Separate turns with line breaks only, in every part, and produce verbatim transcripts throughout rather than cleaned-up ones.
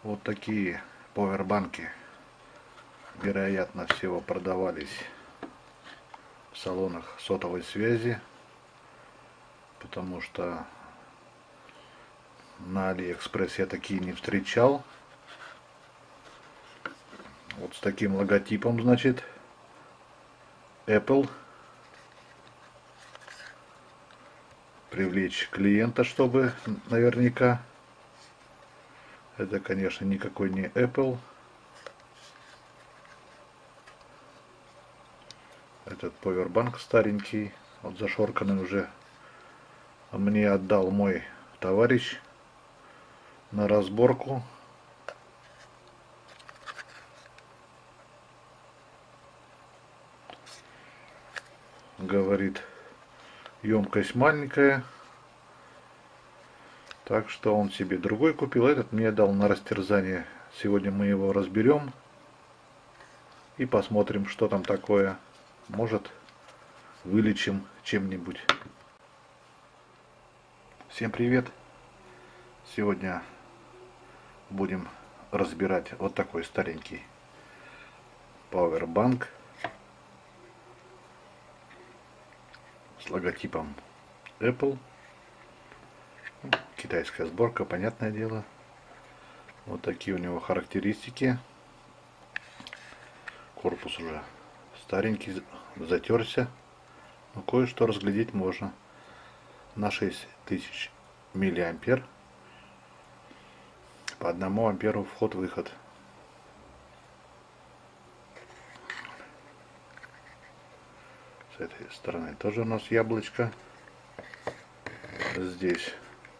Вот такие повербанки, вероятно всего, продавались в салонах сотовой связи, потому что на Алиэкспресс я такие не встречал. Вот с таким логотипом, значит, Apple. Привлечь клиента, чтобы наверняка. Это, конечно, никакой не Apple. Этот повербанк старенький, вот зашорканный уже, мне отдал мой товарищ на разборку. Говорит, емкость маленькая, так что он себе другой купил. Этот мне дал на растерзание. Сегодня мы его разберем и посмотрим, что там такое. Может, вылечим чем-нибудь. Всем привет! Сегодня будем разбирать вот такой старенький пауэрбанк с логотипом Apple. Китайская сборка, понятное дело. Вот такие у него характеристики. Корпус уже старенький, затерся, но кое-что разглядеть можно. На шесть тысяч миллиампер. По одному амперу вход-выход. С этой стороны тоже у нас яблочко. Здесь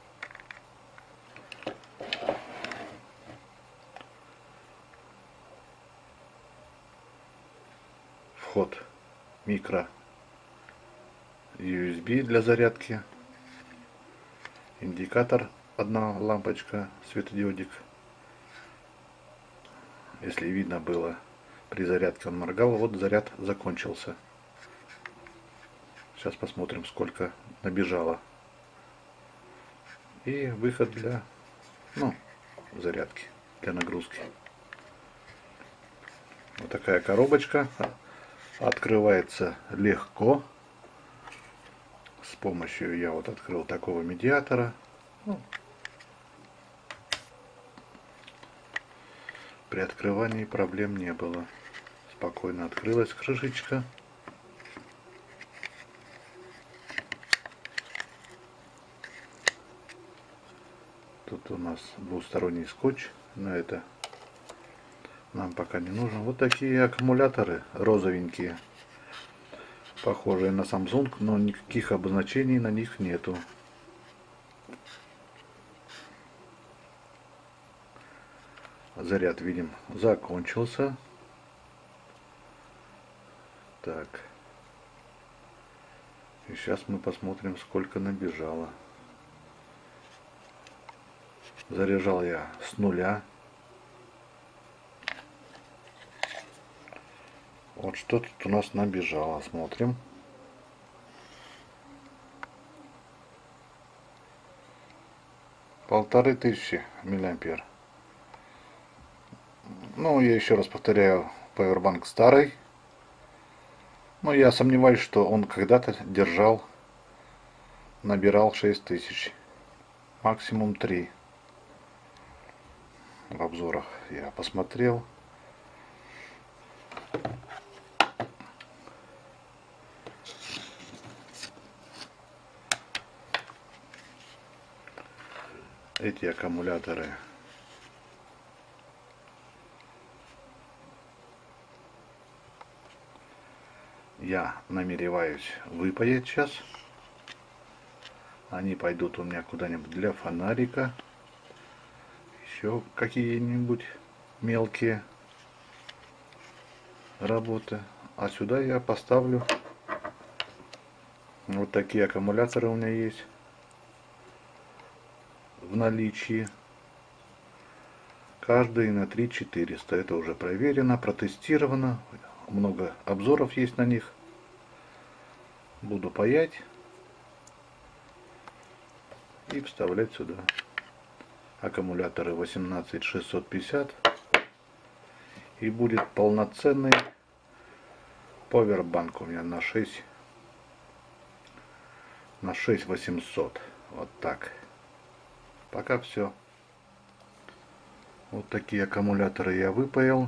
вход микро ю эс би для зарядки. Индикатор, одна лампочка, светодиодик. Если видно было, при зарядке он моргал. Вот заряд закончился. Сейчас посмотрим, сколько набежало. И выход для, ну, зарядки, для нагрузки. Вот такая коробочка. Открывается легко. С помощью, я вот открыл такого медиатора. Ну, при открывании проблем не было. Спокойно открылась крышечка. Тут у нас двусторонний скотч, но это нам пока не нужно. Вот такие аккумуляторы розовенькие, похожие на Samsung, но никаких обозначений на них нету. Заряд, видим, закончился. Так. И сейчас мы посмотрим, сколько набежало. Заряжал я с нуля. Вот что тут у нас набежало. Смотрим. Полторы тысячи миллиампер. Ну, я еще раз повторяю, пауэрбанк старый. Но я сомневаюсь, что он когда-то держал, набирал шесть тысяч. Максимум три. В обзорах я посмотрел. Эти аккумуляторы я намереваюсь выпаять сейчас. Они пойдут у меня куда-нибудь для фонарика. Еще какие-нибудь мелкие работы. А сюда я поставлю вот такие аккумуляторы у меня есть в наличии. Каждый на три тысячи четыреста. Это уже проверено, протестировано. Много обзоров есть на них. Буду паять и вставлять сюда. аккумуляторы восемнадцать шестьсот пятьдесят. И будет полноценный повербанк у меня на шесть на шесть восемьсот. Вот так. Пока все. Вот такие аккумуляторы я выпаял.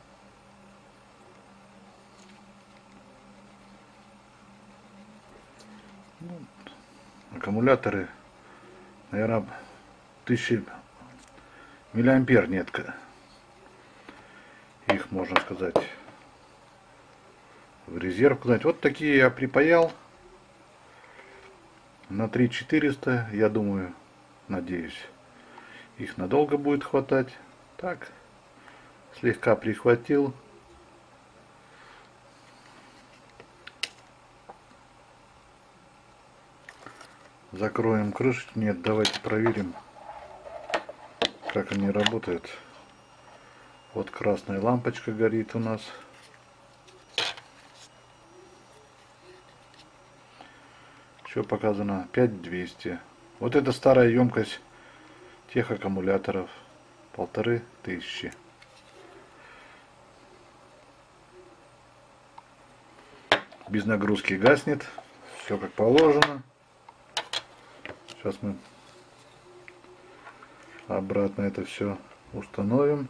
Ну, аккумуляторы, наверное, тысячи миллиампер нет. Их, можно сказать, в резерв кладать. Вот такие я припаял на три тысячи четыреста. Я думаю, надеюсь, их надолго будет хватать. Так, слегка прихватил. Закроем крышечку. Нет, давайте проверим, как они работают. Вот красная лампочка горит у нас. Что показано? пять двести. Вот это старая емкость тех аккумуляторов. Полторы тысячи. Без нагрузки гаснет. Все как положено. Сейчас мы обратно это все установим.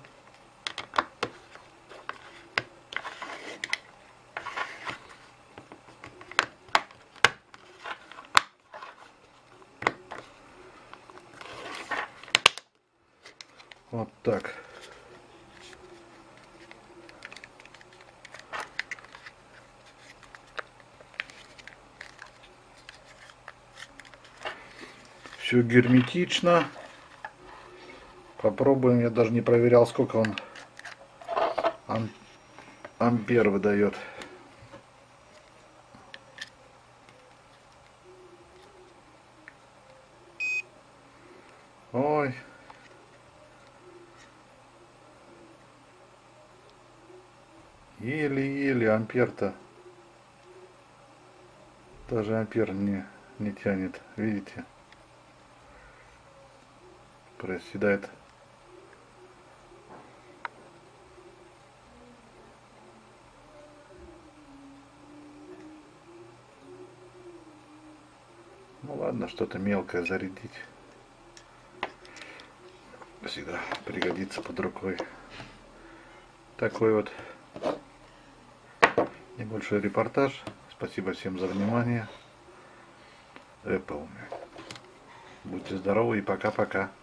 Вот так. Все герметично. Попробуем. Я даже не проверял, сколько он ам ампер выдает. Ой. Еле-еле ампер-то. Даже ампер не, не тянет. Видите? Проседает. Ну ладно, что-то мелкое зарядить. Всегда пригодится под рукой. Такой вот небольшой репортаж. Спасибо всем за внимание. Apple. Будьте здоровы и пока-пока.